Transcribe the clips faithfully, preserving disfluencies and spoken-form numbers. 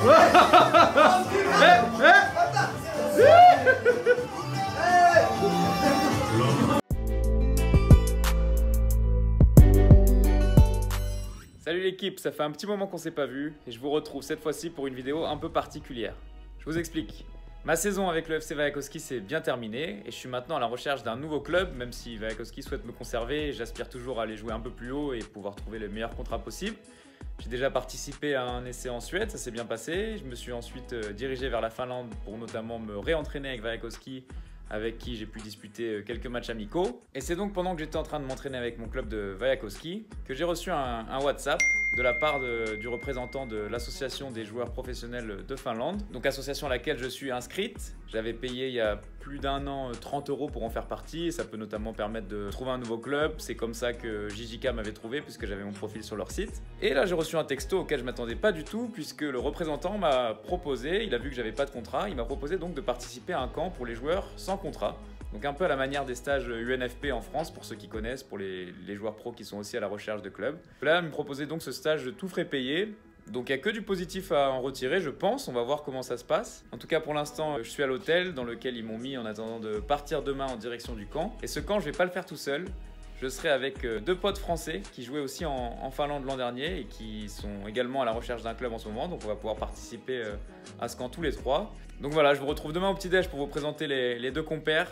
Salut l'équipe, ça fait un petit moment qu'on s'est pas vu et je vous retrouve cette fois-ci pour une vidéo un peu particulière. Je vous explique. Ma saison avec le F C Vajakowski s'est bien terminée et je suis maintenant à la recherche d'un nouveau club, même si Vajakowski souhaite me conserver, j'aspire toujours à aller jouer un peu plus haut et pouvoir trouver le meilleur contrat possible. J'ai déjà participé à un essai en Suède, ça s'est bien passé. Je me suis ensuite dirigé vers la Finlande pour notamment me réentraîner avec Vajakowski, avec qui j'ai pu disputer quelques matchs amicaux. Et c'est donc pendant que j'étais en train de m'entraîner avec mon club de Vajakowski que j'ai reçu un, un WhatsApp de la part de, du représentant de l'association des joueurs professionnels de Finlande, donc association à laquelle je suis inscrite. J'avais payé il y a plus d'un an trente euros pour en faire partie, et ça peut notamment permettre de trouver un nouveau club. C'est comme ça que J J K m'avait trouvé puisque j'avais mon profil sur leur site. Et là j'ai reçu un texto auquel je m'attendais pas du tout puisque le représentant m'a proposé, il a vu que j'avais pas de contrat, il m'a proposé donc de participer à un camp pour les joueurs sans contrat. Donc un peu à la manière des stages U N F P en France, pour ceux qui connaissent, pour les, les joueurs pros qui sont aussi à la recherche de clubs. Là, il me proposait donc ce stage de tout frais payé. Donc il n'y a que du positif à en retirer, je pense. On va voir comment ça se passe. En tout cas, pour l'instant, je suis à l'hôtel dans lequel ils m'ont mis en attendant de partir demain en direction du camp. Et ce camp, je ne vais pas le faire tout seul. Je serai avec deux potes français qui jouaient aussi en, en Finlande l'an dernier et qui sont également à la recherche d'un club en ce moment. Donc on va pouvoir participer à ce camp tous les trois. Donc voilà, je vous retrouve demain au petit-déj pour vous présenter les, les deux compères.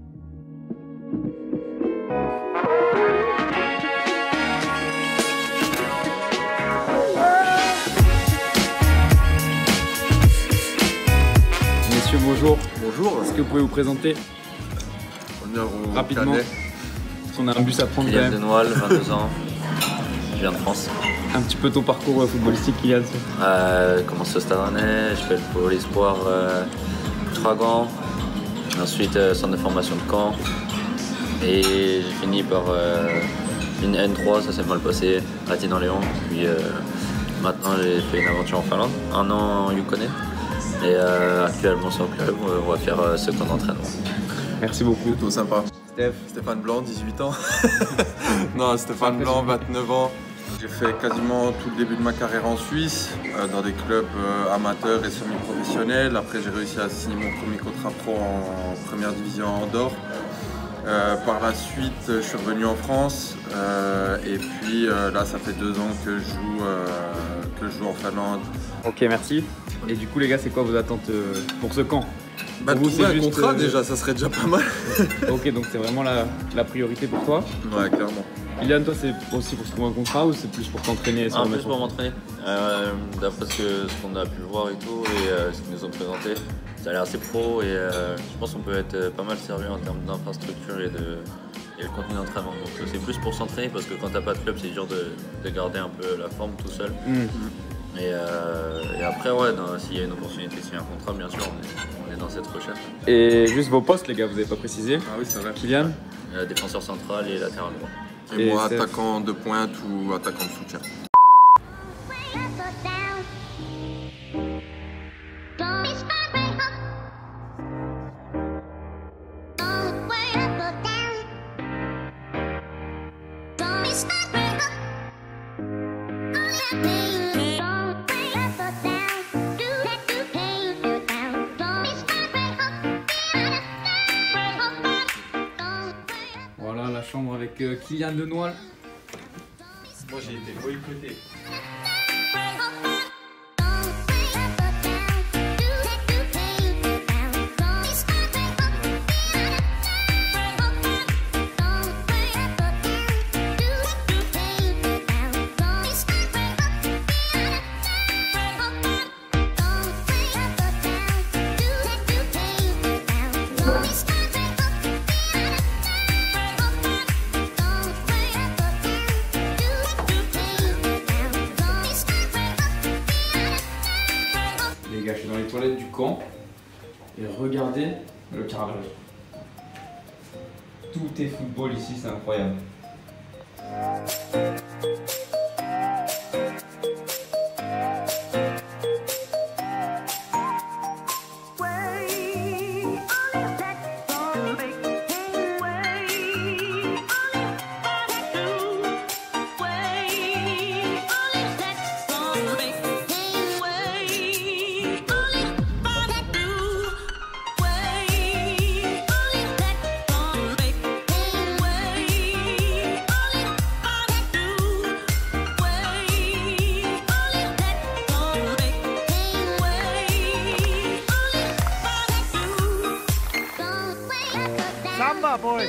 Messieurs, bonjour. Bonjour. Est-ce que vous pouvez vous présenter rapidement? Parce qu'on a un bus à prendre. Kylian de Noël, vingt-deux ans. Je viens de France. Un petit peu ton parcours footballistique, Kylian. Euh, j'ai commencé au Stade Rennais, je fais le pôle espoir euh, Tragan. Ensuite, euh, centre de formation de Caen. Et j'ai fini par euh, une N trois, ça s'est mal passé, à Dinan-Léon. Puis euh, maintenant, j'ai fait une aventure en Finlande, un an en Yukon. Et euh, actuellement, sur le club, on va faire euh, ce camp d'entraînement. Merci beaucoup. Plutôt sympa. Steph. Stéphane Blanc, dix-huit ans. Non, Stéphane Blanc, vingt-neuf ans. J'ai fait quasiment tout le début de ma carrière en Suisse, euh, dans des clubs euh, amateurs et semi-professionnels. Après, j'ai réussi à signer mon premier contrat pro en, en première division à Andorre. Euh, par la suite, je suis revenu en France euh, et puis euh, là, ça fait deux ans que je joue, euh, que je joue en Finlande. Ok, merci. Et du coup, les gars, c'est quoi vos attentes euh, pour ce camp? Bah, pour vous, trouver un juste, contrat euh... déjà, ça serait déjà pas mal. Ok, donc c'est vraiment la, la priorité pour toi? Ouais, clairement. Kylian, toi, c'est aussi pour trouver un contrat ou c'est plus pour t'entraîner? Ah, plus pour m'entraîner. Euh, D'après ce qu'on a pu voir et tout, et euh, ce qu'ils nous ont présenté, ça a l'air assez pro et euh, je pense qu'on peut être pas mal servi en termes d'infrastructure et de, et le contenu d'entraînement. Donc c'est plus pour s'entraîner parce que quand t'as pas de club, c'est dur de, de garder un peu la forme tout seul. Mmh. Et, euh, et après, ouais, s'il y a une opportunité, s'il y a un contrat, bien sûr, on est, on est dans cette recherche. Et juste vos postes, les gars, vous n'avez pas précisé? Ah oui, c'est vrai. Kylian? euh, Défenseur central et latéral droit. Et, et moi, attaquant de pointe ou attaquant de soutien. Voilà la chambre avec euh, Kylian de Noël. Moi j'ai été boycotté. Les gars, je suis dans les toilettes du camp et regardez le carrelage. Tout est football ici, c'est incroyable. job, boys.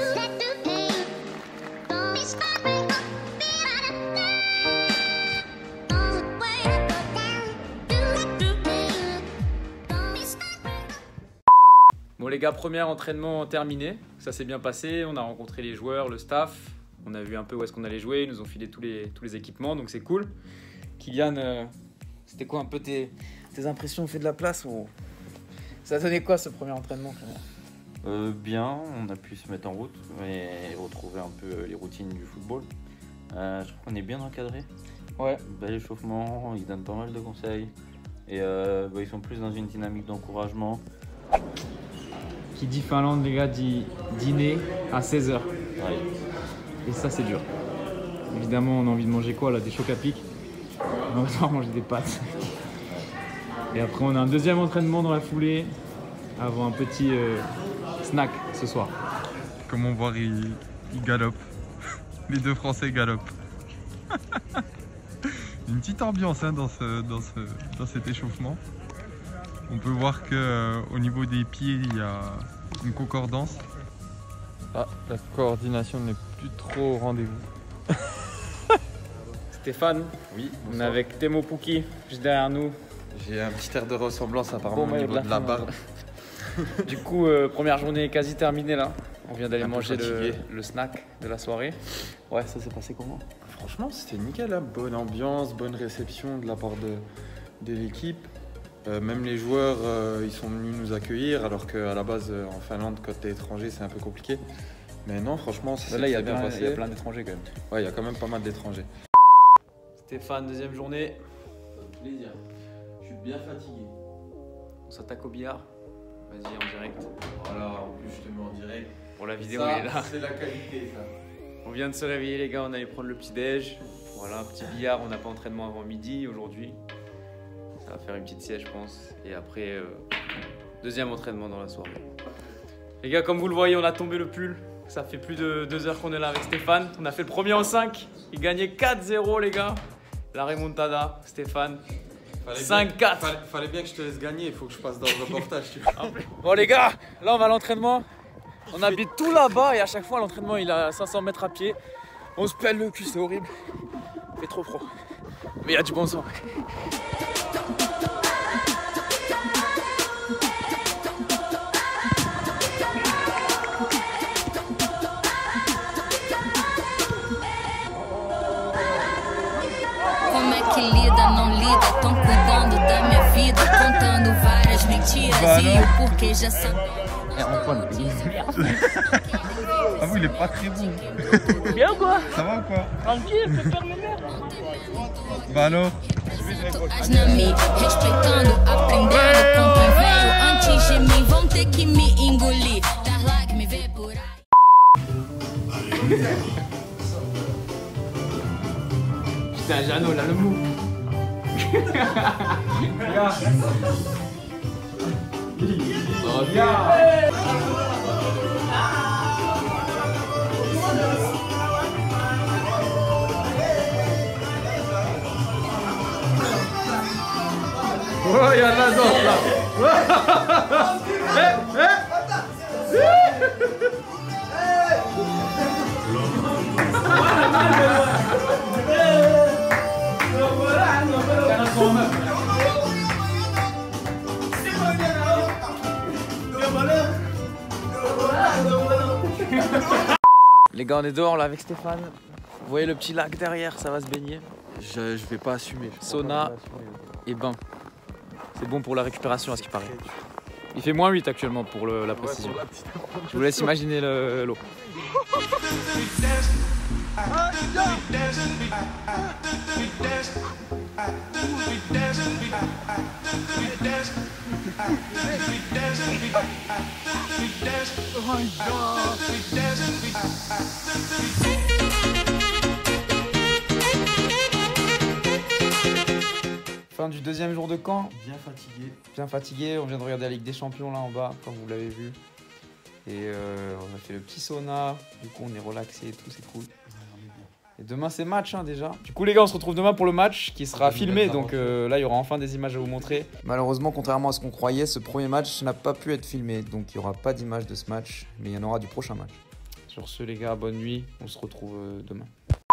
Bon les gars, premier entraînement terminé, ça s'est bien passé, on a rencontré les joueurs, le staff, on a vu un peu où est-ce qu'on allait jouer, ils nous ont filé tous les, tous les équipements, donc c'est cool. Kylian, euh, c'était quoi un peu tes, tes impressions au fait de la place ou... Ça a donné quoi ce premier entraînement? euh, Bien, on a pu se mettre en route et retrouver un peu les routines du football. Euh, je trouve qu'on est bien encadré. Ouais. Bel échauffement, ils donnent pas mal de conseils et euh, bah, ils sont plus dans une dynamique d'encouragement. Qui dit Finlande, les gars, dit dîner à seize heures. Ouais. Et ça, c'est dur. Évidemment, on a envie de manger quoi là? Des chocs à pic. On va devoir manger des pâtes. Et après, on a un deuxième entraînement dans la foulée avant un petit euh, snack ce soir. Comme on voit, ils, ils galopent. Les deux Français galopent. Une petite ambiance hein, dans, ce, dans, ce, dans cet échauffement. On peut voir qu'au euh, niveau des pieds, il y a une concordance. Ah, la coordination n'est plus trop au rendez-vous. Stéphane, Oui, on est avec Temo Pukki juste derrière nous. J'ai un petit air de ressemblance apparemment Bon, au niveau de la de la fin, barbe. Du coup, euh, première journée quasi terminée là. On vient d'aller Un peu manger le, fatigué. le snack de la soirée. Ouais, ça s'est passé comment? Franchement, c'était nickel, hein. Bonne ambiance, bonne réception de la part de, de l'équipe. Euh, même les joueurs, euh, ils sont venus nous accueillir, alors qu'à la base, euh, en Finlande, quand t'es étranger, c'est un peu compliqué. Mais non, franchement, ça s'est Là, il y a très bien plein, passé. il y a plein d'étrangers quand même. Ouais, il y a quand même pas mal d'étrangers. Stéphane, deuxième journée. Plaisir. Je suis bien fatigué. On s'attaque au billard. Vas-y, en direct. Voilà, en plus, je te mets en direct. Pour la vidéo, il est là. c'est la qualité, ça. On vient de se réveiller, les gars. On allait prendre le petit-déj. Voilà, un petit billard. On n'a pas entraînement avant midi aujourd'hui. Ça va faire une petite sieste, je pense. Et après, euh, deuxième entraînement dans la soirée. Les gars, comme vous le voyez, on a tombé le pull. Ça fait plus de deux heures qu'on est là avec Stéphane. On a fait le premier en cinq. Il gagnait quatre zéro, les gars. La remontada, Stéphane. cinq quatre. Fallait, fallait bien que je te laisse gagner, il faut que je passe dans le reportage. Tu vois. Bon, les gars, là, on va à l'entraînement. On habite tout là-bas et à chaque fois, l'entraînement, il a cinq cents mètres à pied. On se pèle le cul, c'est horrible. Il fait trop froid. Mais il y a du bon sang. Como é que lida, não lida, tão cuidando da minha vida, contando várias mentiras e o porquê já sabemos. Eh, Antoine, il est merde. Ah oui, il est pas très bon. Bien ou quoi? Ça va ou quoi? Tranquille, je peux faire mes merdes. Bah alors? Tatuagem na mi, respeitando, aprendendo com quem veio antes de mim, vão ter que me engolir, dar like, me ver por aí. Putain, Jeannot, là, le mou. Oh, bien. Oh, il y a de la danse là. Eh, eh. Les gars, on est dehors là avec Stéphane. Vous voyez le petit lac derrière, ça va se baigner. Je, je vais pas assumer. Sauna et bain. C'est bon pour la récupération à ce qui paraît. Il fait moins huit actuellement pour le- la précision. Je vous laisse imaginer le- l'eau. Fin du deuxième jour de camp. Bien fatigué. Bien fatigué, on vient de regarder la Ligue des Champions là en bas, comme vous l'avez vu. Et euh, on a fait le petit sauna, du coup on est relaxé et tout, c'est cool. Et demain c'est match hein, déjà. Du coup les gars, on se retrouve demain pour le match qui sera filmé, donc euh, là il y aura enfin des images à vous montrer. Malheureusement, contrairement à ce qu'on croyait, ce premier match n'a pas pu être filmé, donc il n'y aura pas d'image de ce match, mais il y en aura du prochain match. Sur ce les gars, bonne nuit, on se retrouve euh, demain.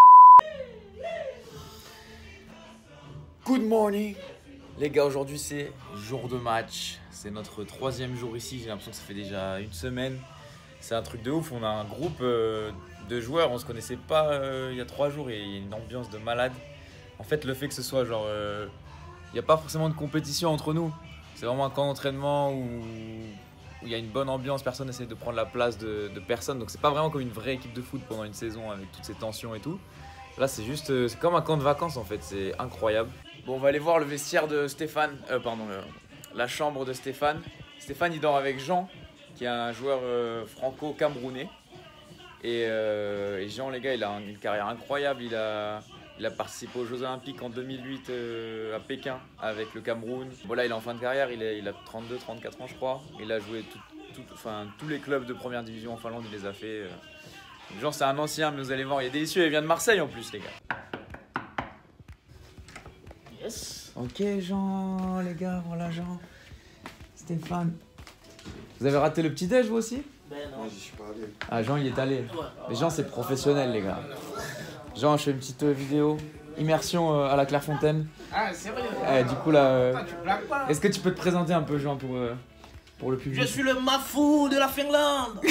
Good morning. Les gars, aujourd'hui c'est jour de match. C'est notre troisième jour ici, j'ai l'impression que ça fait déjà une semaine. C'est un truc de ouf, on a un groupe euh, de joueurs, on se connaissait pas euh, il y a trois jours et il y a une ambiance de malade. En fait, le fait que ce soit genre, il euh, n'y a pas forcément de compétition entre nous. C'est vraiment un camp d'entraînement où il y a une bonne ambiance, personne n'essaie de prendre la place de, de personne. Donc c'est pas vraiment comme une vraie équipe de foot pendant une saison avec toutes ces tensions et tout. Là c'est juste, euh, c'est comme un camp de vacances en fait, c'est incroyable. Bon, on va aller voir le vestiaire de Stéphane, euh, pardon, euh, la chambre de Stéphane. Stéphane il dort avec Jean, qui est un joueur euh, franco-camerounais. Et, euh, et Jean, les gars, il a une carrière incroyable. Il a, il a participé aux Jeux Olympiques en deux mille huit euh, à Pékin avec le Cameroun. Bon, là, il est en fin de carrière, il, est, il a trente-deux trente-quatre ans, je crois. Il a joué tout, tout, enfin, tous les clubs de première division en Finlande, il les a fait. Euh. Jean, c'est un ancien, mais vous allez voir, il est délicieux. Il vient de Marseille en plus, les gars. Yes. Ok, Jean, les gars, voilà, Jean. Stéphane. Vous avez raté le petit-déj, vous aussi? Ben non. Moi, j'y suis pas allé. Ah, Jean, il est allé. Ouais. Mais Jean, c'est professionnel, les gars. Jean, je fais une petite euh, vidéo. Immersion euh, à la Clairefontaine. Ah, sérieux? Eh, du coup, là. euh, Ah, tu blagues pas. Est-ce que tu peux te présenter un peu, Jean, pour, euh, pour le public? Je suis le Mafou de la Finlande.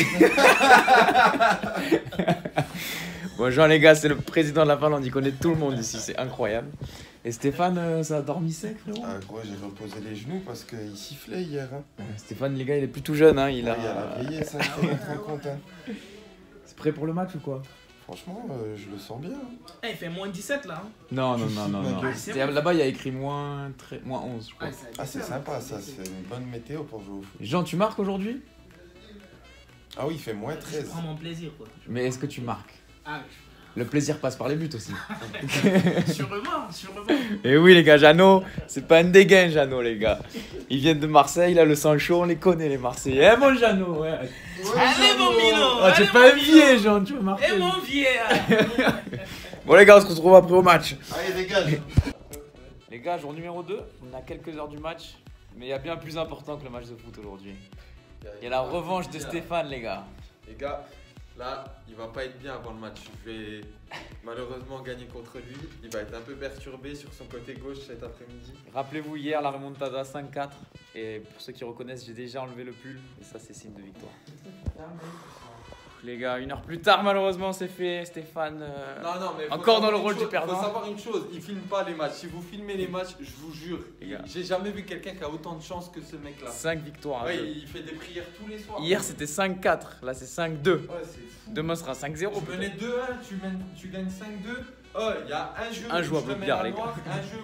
Bon, Jean, les gars, c'est le président de la Finlande. Il connaît tout le monde ici. C'est incroyable. Et Stéphane, euh, ça a dormi sec, frérot? Ah, gros, j'ai reposé les genoux parce qu'il sifflait hier. Hein. Euh, Stéphane, les gars, il est plus tout jeune. Hein. Il Ouais, a... il a veillé, ça, je me rends compte. Hein. C'est prêt pour le match ou quoi? Franchement, euh, je le sens bien. Eh, il fait moins dix-sept là. Hein. Non, non, non, non. Ma non. gueule. C'est- Là-bas, il y a écrit moins, très... moins onze, je crois. Ouais, ça- Ah, c'est sympa, ça. C'est une bonne météo pour jouer au foot. Jean, tu marques aujourd'hui? Ah oui, il fait moins Je treize. prends mon plaisir quoi. Mais est-ce que tu marques? Ah, Le plaisir passe par les buts aussi. sûrement, sûrement. Et oui, les gars, Jeannot, c'est pas un dégain, Jeannot, les gars. Ils viennent de Marseille, là, le sang chaud, on les connaît, les Marseillais. Eh, mon Jeannot, ouais. Allez mon Mino. Oh, tu es allez, pas mon envié, Mino. Jean, tu veux marquer. Eh mon vieillard. Bon, les gars, on se retrouve après au match. Allez, dégage. Les gars, jour numéro deux, on a quelques heures du match. Mais il y a bien plus important que le match de foot aujourd'hui. Il y a la revanche de Stéphane, les gars. Les gars, là, il va pas être bien avant le match. Je vais malheureusement gagner contre lui. Il va être un peu perturbé sur son côté gauche cet après-midi. Rappelez-vous, hier, la remontada cinq quatre. Et pour ceux qui reconnaissent, j'ai déjà enlevé le pull. Et ça, c'est signe de victoire. Les gars, une heure plus tard, malheureusement, c'est fait. Stéphane. euh, Non, non, mais faut Encore dans savoir le une rôle chose, du perdant. Faut savoir une chose, il filme pas les matchs. Si vous filmez les matchs, je vous jure, Les gars. j'ai jamais vu quelqu'un qui a autant de chance que ce mec-là. cinq victoires. Ouais, il fait des prières tous les soirs. Hier, c'était cinq quatre. Là, c'est cinq deux. Ouais, c'est fou. Demain sera cinq zéro. Tu menais deux un, tu, mènes- tu gagnes cinq deux. Oh, il y a un jeu. Un où jouable je te mets billard, la les gars. noire, un jeu.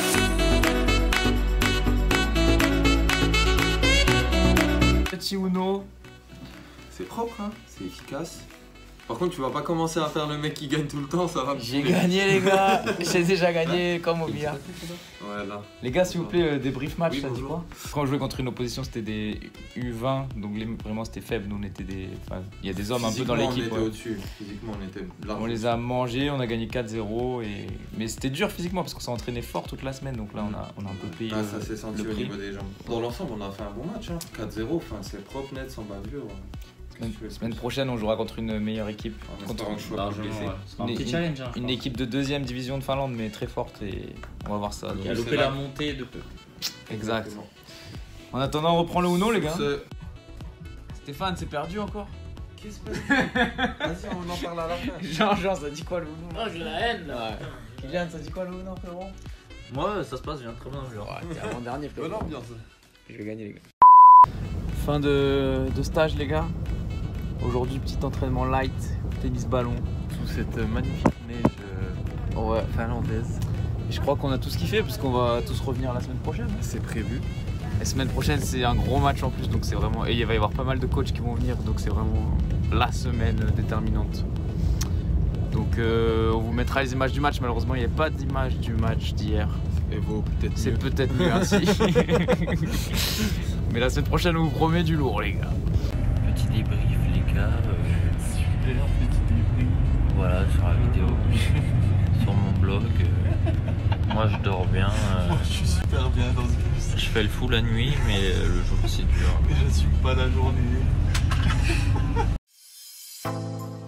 où- Petit Uno. C'est propre, hein. C'est efficace. Par contre, tu vas pas commencer à faire le mec qui gagne tout le temps, ça va me J'ai saouler. gagné, les gars. J'ai déjà gagné comme au billard. Voilà. Les gars, s'il vous plaît, euh, débrief match, Oui, ça dit bonjour. quoi? Quand on jouait contre une opposition, c'était des U vingt, donc les, vraiment c'était faible. Nous, on était des. Enfin, il y a des hommes un peu dans Physiquement, l'équipe. On était ouais. au-dessus. Physiquement, on était large. On les a mangés, on a gagné quatre zéro. Et... Mais c'était dur physiquement parce qu'on s'est entraîné fort toute la semaine, donc là on a, on a un peu payé. Ah, le- ça s'est senti le au prix. niveau des jambes. Dans l'ensemble, on a fait un bon match. Hein. quatre zéro, enfin, c'est propre, net, sans bavure. Semaine, semaine prochaine, on jouera contre une meilleure équipe. En Contre espérant que je sois pas blessé. C'est un Une- petit challenge. Hein, je une pense. équipe de deuxième division de Finlande, mais très forte. Et on va voir ça. Qui a donc. loupé la montée de peu. Exact. Exactement. En attendant, on reprend le Uno, les gars. Ce- Stéphane, c'est perdu encore. Qu'est-ce que Vas-y, on en parle à la fin. Jean, Jean, ça dit quoi le Uno? Oh, j'ai la haine là. Ouais. Kylian, ça dit quoi le Uno, frérot? Moi, ça se passe bien, très bien. Genre. Ouais, t'es avant-dernier, frérot. Bonne ambiance. Je vais gagner, les gars. Fin de, de stage, les gars. Aujourd'hui, petit entraînement light, tennis ballon. Sous cette magnifique neige Ouais. finlandaise. Et je crois qu'on a tout ce qu'il fait, parce qu'on va tous revenir la semaine prochaine. C'est prévu. La semaine prochaine, c'est un gros match en plus, donc c'est vraiment. Et il va y avoir pas mal de coachs qui vont venir, donc c'est vraiment la semaine déterminante. Donc euh, on vous mettra les images du match. Malheureusement, il n'y a pas d'image du match d'hier. Et vaut peut-être C'est mieux. peut-être mieux ainsi. Mais la semaine prochaine, on vous promet du lourd, les gars. Petit débrief, les gars. euh, Super petit débrief. Voilà, sur la vidéo. Sur mon blog. euh, Moi, je dors bien. euh, Je suis super bien dans ce bus. Je fais le fou la nuit, mais euh, le jour, c'est dur. Mais j'assume pas la journée.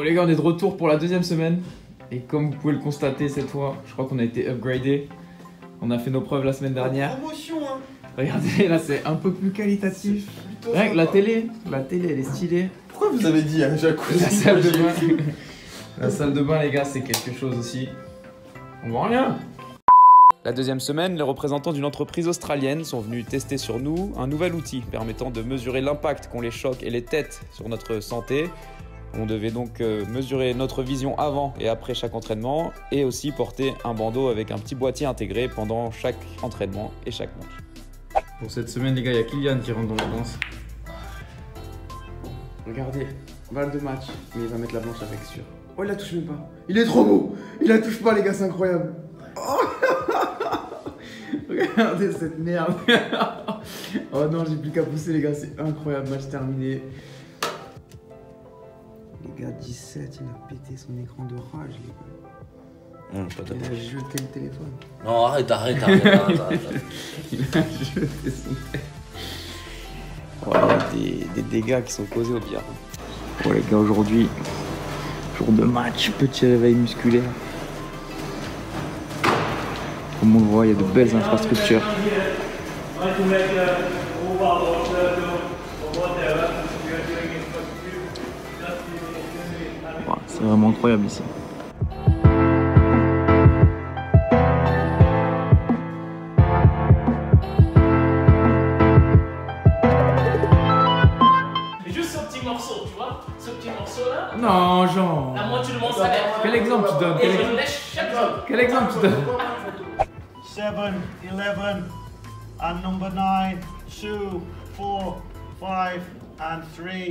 les gars, on est de retour pour la deuxième semaine. Et comme vous pouvez le constater cette fois, je crois qu'on a été upgradé. On a fait nos preuves la semaine dernière. Promotion, hein. Regardez, là c'est un peu plus qualitatif. Rien que la télé, la télé elle est stylée. Pourquoi vous avez dit un jacuzzi? La salle de bain, la salle de bain les gars, c'est quelque chose aussi. On voit rien. La deuxième semaine, les représentants d'une entreprise australienne sont venus tester sur nous un nouvel outil permettant de mesurer l'impact qu'ont les chocs et les têtes sur notre santé. On devait donc euh, mesurer notre vision avant et après chaque entraînement et aussi porter un bandeau avec un petit boîtier intégré pendant chaque entraînement et chaque match. Pour cette semaine les gars, il y a Kylian qui rentre dans la danse. Regardez, balle de match, mais il va mettre la blanche avec sûr. Oh, il la touche même pas. Il est trop beau. Il la touche pas, les gars, c'est incroyable. Oh. Regardez cette merde. Oh non, j'ai plus qu'à pousser, les gars, c'est incroyable. Match terminé. Les gars, dix-sept, il a pété son écran de rage, les gars. Mmh, pas Il a jeté le téléphone. Non, arrête, arrête, arrête, arrête, arrête. Il a jeté son tête. Voilà, des, des dégâts qui sont causés au billard. Bon les gars, aujourd'hui, jour de match, petit réveil musculaire. Comme on le voit, il y a de belles infrastructures. Wow, c'est vraiment incroyable ici. Non, Jean. La moitié de mon salaire. Quel exemple tu donnes? Et je le lèche chaque jour. Quel exemple tu donnes? seven, eleven, and number nine, two, four, five, and three.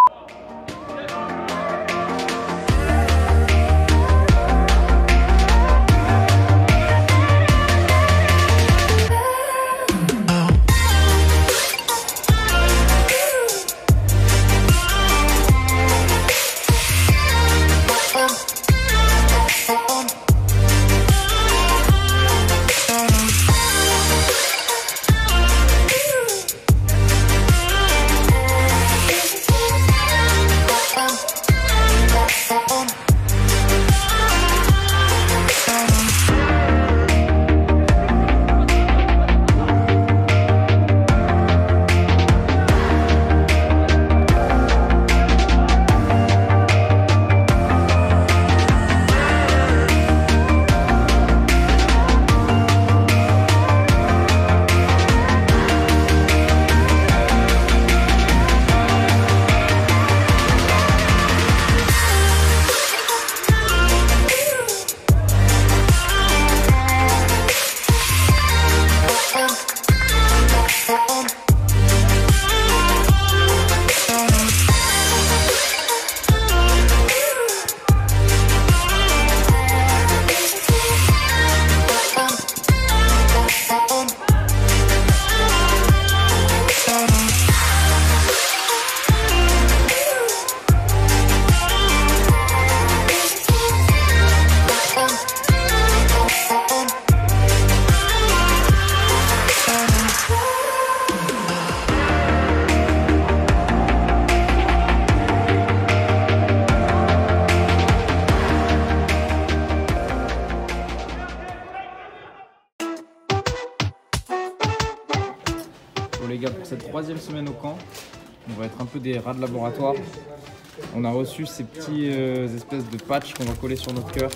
Bon les gars, pour cette troisième semaine au camp, on va être un peu des rats de laboratoire. On a reçu ces petits euh, espèces de patchs qu'on va coller sur notre cœur.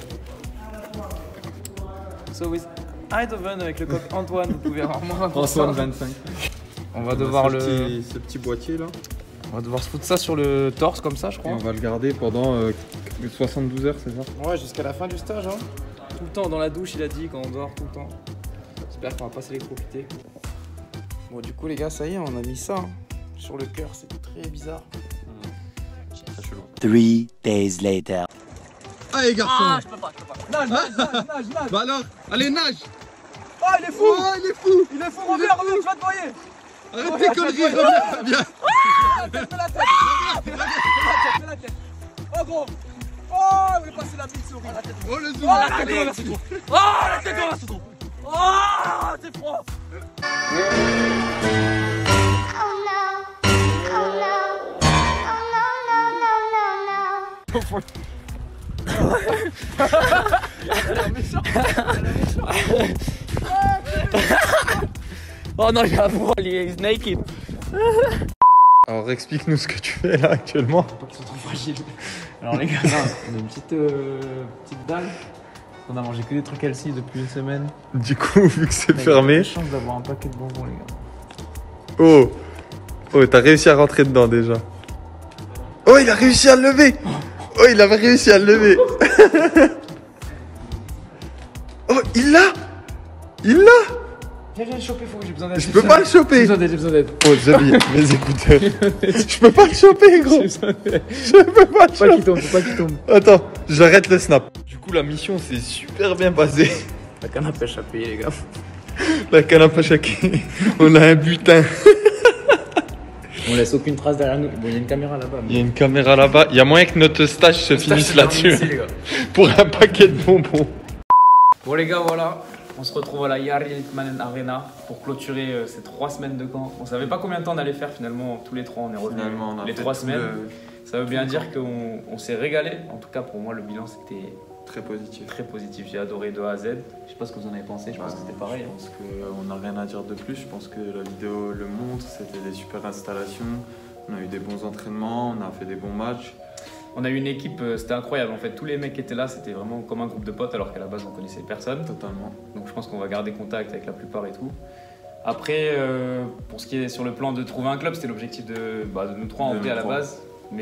So with Eindhoven avec le coq Antoine, vous pouvez avoir moins Antoine vingt-cinq. On va devoir le... Petit, ce petit boîtier là. On va devoir se foutre ça sur le torse comme ça je crois. Et on va le garder pendant euh, soixante-douze heures, c'est ça? Ouais, jusqu'à la fin du stage. Hein. Tout le temps dans la douche, il a dit, quand on dort, tout le temps. J'espère qu'on va pas s'électrocuter. Bon, du coup, les gars, ça y est, on a mis ça hein, sur le cœur. C'est très bizarre. C'est chelou. Three days later. Allez, garçon. Ah, je peux pas, je peux pas. Nage, nage, nage, nage, nage. Bah alors, allez, nage. Ah, il est fou. Oh, il est fou. Il est fou, reviens, reviens, tu vas te noyer. Arrête tes conneries, reviens, viens. Fais la tête, fais la tête. Fais la tête, fais la tête. Oh, gros. Oh, il voulait passer la bite souris. Oh, le zoom. Oh, la tête, on va se tromper. Oh, la tête, on va se tromper. Oh, c'est froid. Oh no. Oh no. Oh no, no, no, no, no. Oh non, il a voix, il est naked. Alors explique-nous ce que tu fais là actuellement. Ils sont trop fragiles. Alors les gars, non, on a une petite, euh, petite dalle. On a mangé que des trucs healthy depuis une semaine. Du coup, vu que c'est On a fermé. la chance d'avoir un paquet de bonbons les gars. Oh, oh, t'as réussi à rentrer dedans déjà. Oh, il a réussi à le lever. Oh, il avait réussi à le lever. Oh, il l'a. Il l'a. Viens, viens le choper, faut que j'ai besoin d'aide. Je peux pas le J'ai choper. besoin d'aide, j'ai besoin d'aide. Oh, j'habille mes écouteurs. Je peux pas le choper, gros. J'ai besoin d'aide. Je peux pas le Faut pas qu'il choper. tombe, faut pas qu'il tombe. Attends, j'arrête le snap. Du coup, la mission s'est super bien passée. La canne à pêche à payer les gars. La canne à pêche à quai. On a un butin. On laisse aucune trace derrière nous. Bon, il y a une caméra là-bas. Il y a une caméra là-bas. Il y a moyen que notre stage se finisse là-dessus. Pour un paquet de bonbons. Bon les gars, voilà, on se retrouve à la Jari Litmanen Arena pour clôturer euh, ces trois semaines de camp. On savait pas combien de temps on allait faire finalement, tous les trois on est revenus Finalement, on a les fait trois tout semaines. le- Ça veut bien dire qu'on on s'est régalé. En tout cas pour moi le bilan c'était Très positif. très positif, j'ai adoré de A à Z. Je sais pas ce que vous en avez pensé, je pense que c'était pareil. Je pense qu'on n'a rien à dire de plus. Je pense que la vidéo le montre. C'était des super installations. On a eu des bons entraînements. On a fait des bons matchs. On a eu une équipe, euh, c'était incroyable en fait, tous les mecs qui étaient là c'était vraiment comme un groupe de potes alors qu'à la base on connaissait personne. Totalement. Donc je pense qu'on va garder contact avec la plupart et tout. Après, euh, pour ce qui est sur le plan de trouver un club, c'était l'objectif de, bah, de nous trois en De vrai nous à la trois. base.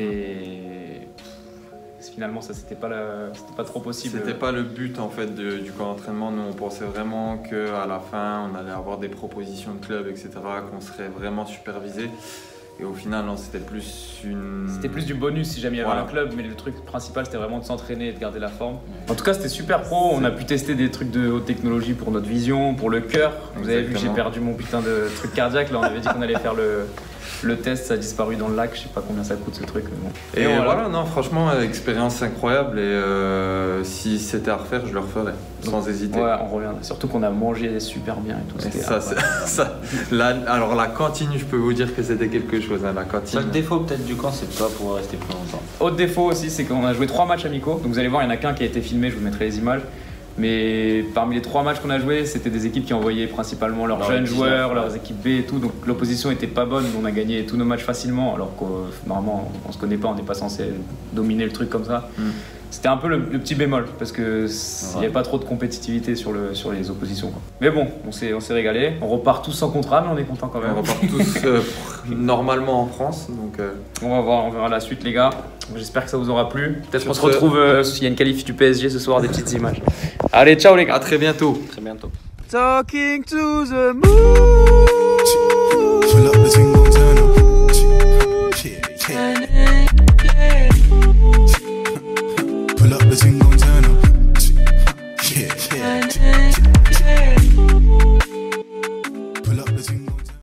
Mais pff, finalement ça c'était pas, la- c'était pas trop possible. C'était pas le but en fait de- du camp d'entraînement. Nous on pensait vraiment qu'à la fin on allait avoir des propositions de club, et cetera. Qu'on serait vraiment supervisé. Et au final non, c'était plus une. C'était plus du bonus si jamais il y avait Voilà. un club, mais le truc principal c'était vraiment de s'entraîner et de garder la forme. En tout cas c'était super pro, on a pu tester des trucs de haute technologie pour notre vision, pour le cœur. Vous avez vu que j'ai Exactement. perdu mon putain de truc cardiaque, là on avait dit qu'on allait faire le, le test, ça a disparu dans le lac, je sais pas combien ça coûte ce truc. Mais bon. Et, voilà. voilà. non, franchement, euh, expérience incroyable. Et euh, si c'était à refaire, je le referais, sans hésiter. Ouais, on revient. Surtout qu'on a mangé super bien et tout. Et C'était ça, c'est- ça, la- alors la cantine, je peux vous dire que c'était quelque chose. Hein, la cantine. Seul défaut peut-être du camp, c'est de pas pouvoir rester plus longtemps. Autre défaut aussi, c'est qu'on a joué trois matchs amicaux. Donc vous allez voir, il y en a qu'un qui a été filmé, je vous mettrai les images. Mais parmi les trois matchs qu'on a joués, c'était des équipes qui envoyaient principalement leurs Leurs jeunes équipes, joueurs, ouais. leurs équipes B et tout. Donc l'opposition était pas bonne, on a gagné tous nos matchs facilement. Alors que euh, normalement, on se connaît pas, on n'est pas censé dominer le truc comme ça. Mm. C'était un peu le, le petit bémol parce que il n'y avait pas trop de compétitivité sur, le, sur les oppositions. Quoi. Mais bon, on s'est on s'est régalé. On repart tous sans contrat, mais on est content quand même. On repart tous euh, normalement en France. Donc, euh, On va voir, on verra la suite les gars. J'espère que ça vous aura plu. Peut-être Sur qu'on se ce- retrouve euh, s'il y a une qualif du P S G ce soir, des petites images. Allez, ciao les gars. à très bientôt. Très bientôt. Talking to the moon.